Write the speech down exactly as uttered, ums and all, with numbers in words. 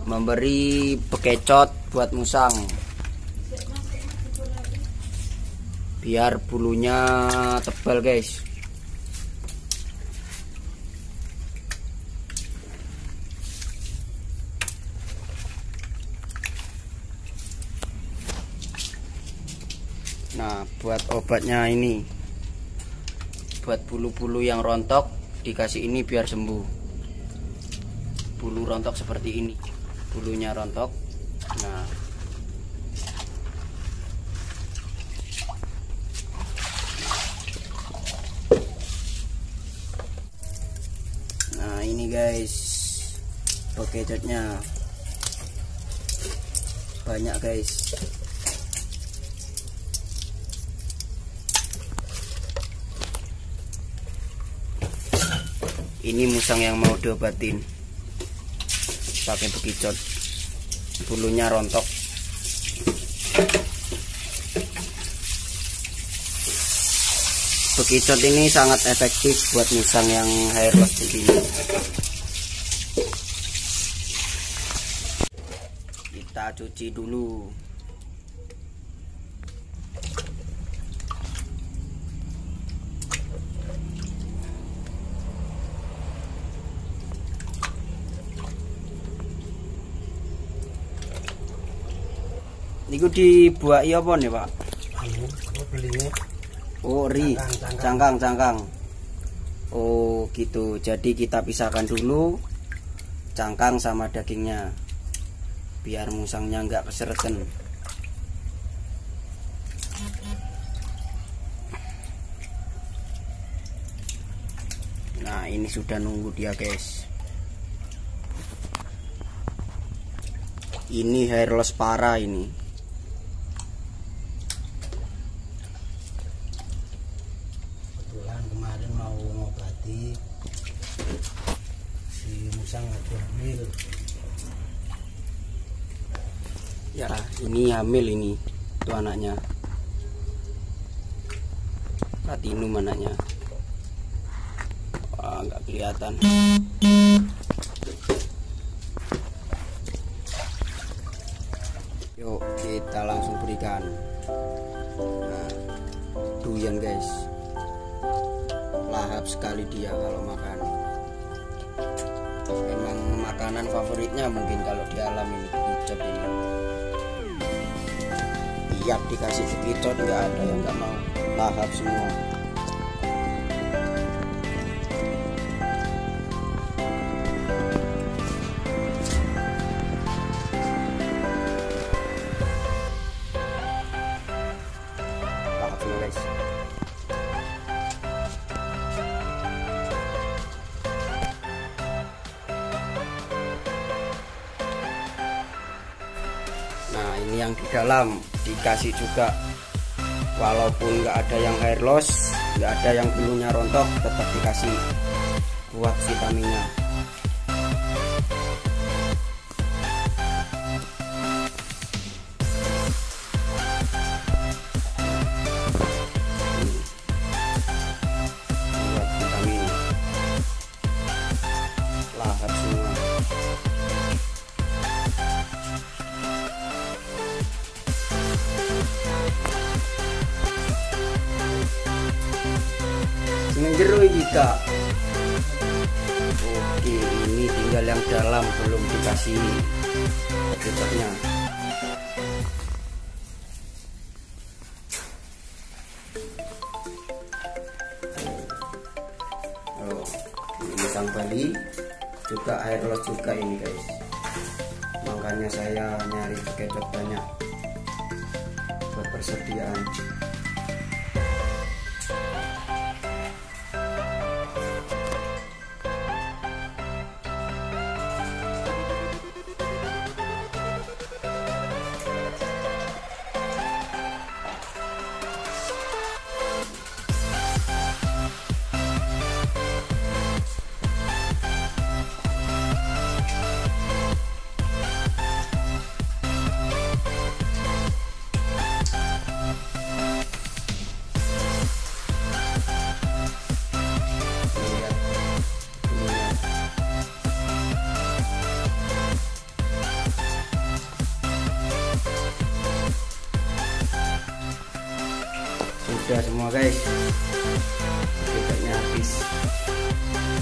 memberi bekecot buat musang biar bulunya tebal guys. Nah, buat obatnya ini, buat bulu-bulu yang rontok dikasih ini biar sembuh. Bulu rontok seperti ini, bulunya rontok. Nah, nah ini guys, bekecotnya banyak guys. Ini musang yang mau diobatin pakai bekicot, bulunya rontok. Bekicot ini sangat efektif buat musang yang hair loss begini. Kita cuci dulu. Niku dibuai apa nih Pak? Oh ri, cangkang cangkang. Oh gitu. Jadi kita pisahkan dulu cangkang sama dagingnya, biar musangnya nggak kesereten. Nah ini sudah nunggu dia guys. Ini hair loss parah ini. Kemarin mau ngobati si musang lagi hamil. Ya ini hamil ini, itu anaknya. Platinum anaknya. Wah nggak kelihatan. Yuk kita langsung berikan. Nah, doyan guys. Lahap sekali dia kalau makan. Memang makanan favoritnya mungkin kalau di alam ini, bekicot ini. Tiap dikasih bekicot nggak ada yang nggak mau, lahap semua. Lahap semua guys. Nah ini yang di dalam dikasih juga, walaupun nggak ada yang hair loss, nggak ada yang bulunya rontok, tetap dikasih buat vitaminnya. Buat vitamin, lahap semua. Menjeru kita. Oke, ini tinggal yang dalam belum dikasih bekicotnya. Oh, ini musang Bali juga air loss juga ini guys. Makanya saya nyari bekicot banyak buat persediaan. udah semua guys, bebeknya habis.